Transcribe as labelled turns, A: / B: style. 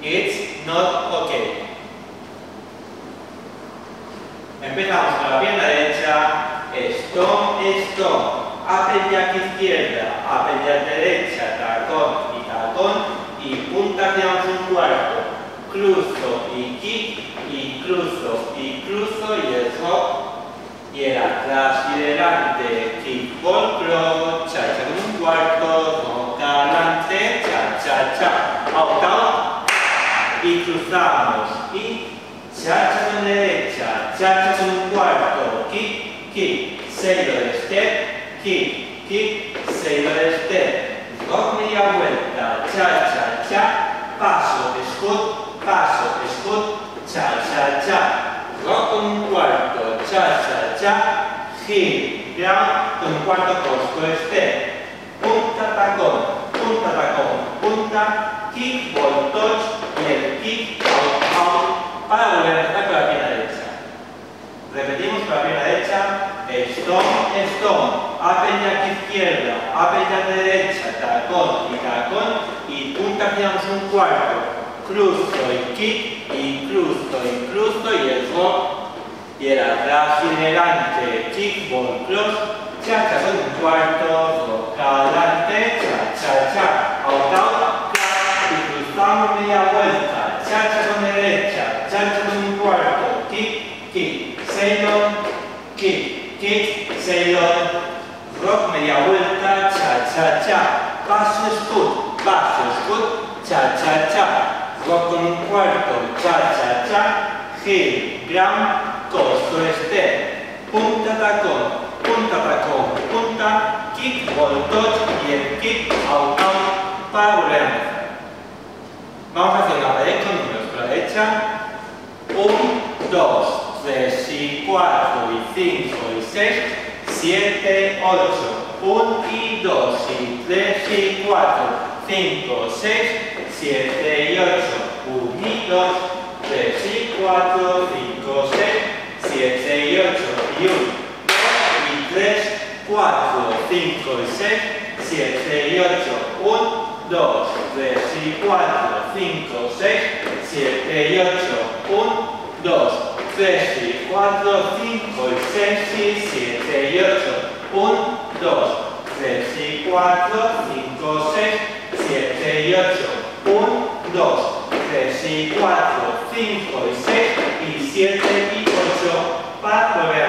A: It's not okay. Empezamos con la pierna derecha. Stone, stone. Upper jack izquierda, upper jack derecha, tacón y punta hacia un cuarto. Cruzo y kick y cruzo y el rock. Y el atrás y delante, kick, ball, cross, cha-cha con un cuarto, rock adelante, cha-cha-cha, out, y cruzamos, y cha-cha con derecha, cha-cha con un cuarto, kick, kick, sailor step, kick, kick, sailor step, rock media vuelta, cha-cha-cha, paso, scoot, cha-cha-cha. Rock con un cuarto, cha-cha-cha, heel, ground con un cuarto costo, step, punta, punta, kick, ball, touch y el kick, out, para volver a empezar con la pierna derecha. Repetimos con la pierna derecha, stone, upper jack izquierda, upper jack derecha, tacón y punta hacia un cuarto. Cruzo y kick, y cruzo y el rock, y el atrás y delante, kick, ball, cross, cha-cha con un cuarto, rock adelante, cha-cha-cha, out, clap, y cruzamos media vuelta, cha-cha con derecha, cha-cha con un cuarto, kick, kick, sailor, kick, sailor, rock media vuelta, cha-cha-cha, paso, scoot, cha-cha-cha. Rock con un cuarto, cha-cha-cha, heel, ground, costo, step, punta, tacón, punta, kick, ball, touch y el kick, out, para volver a empezar. Vamos a hacer la pared con números con la derecha. 1, 2, 3 y 4 y 5 y 6, 7, 8, 1 y 2 y 3 y 4, 5, 6, 7 y 8, 1 y 2, 3 y 4, 5, 6, 7 y 8, y 1, 2 y 3, 4, 5 y 6, 7 y 8, 1, 2, 3 y 4, 5, 6, 7 y 8, 1, 2, 3 y 4, 5 y 6 y 7 y 8, 1, 2, 3 y 4, 5, 6, 7 y 8, 1, 2, 3 y 4, 5 y 6 y 7 y 8 para volver